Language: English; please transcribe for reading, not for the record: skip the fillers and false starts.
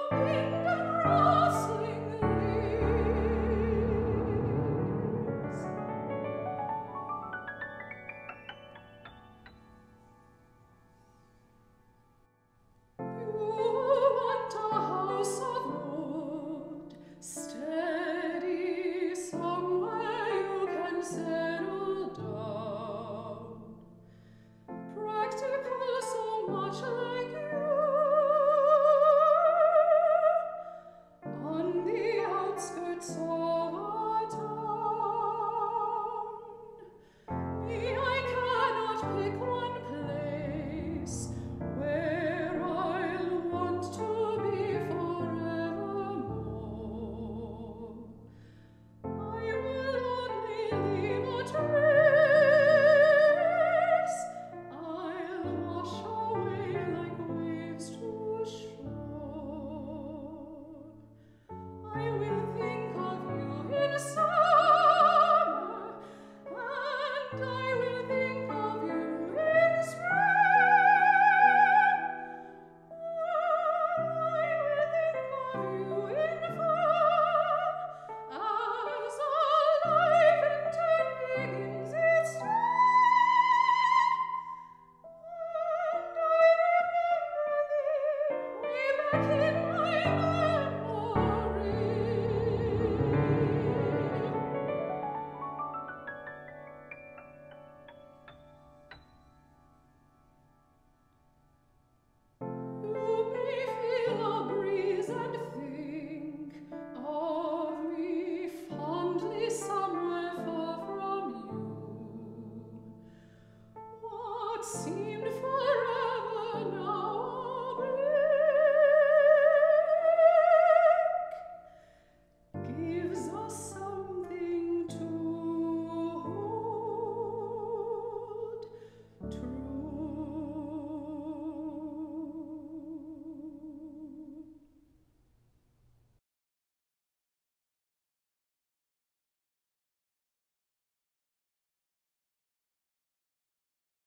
wind and rustling leaves. You want a house of wood, steady, somewhere you can settle down. Practical, so much like you. On the outskirts of a town. Me, I cannot pick one place where I'll want to be forevermore. I will only leave a trace. I'll wash away like waves to shore. I will think of you in summer, and I will think of you in spring. I will think of you in fall, as our life in turn begins its and I remember thee way back in my memory. You may feel a breeze and think of me fondly somewhere far from you. What seems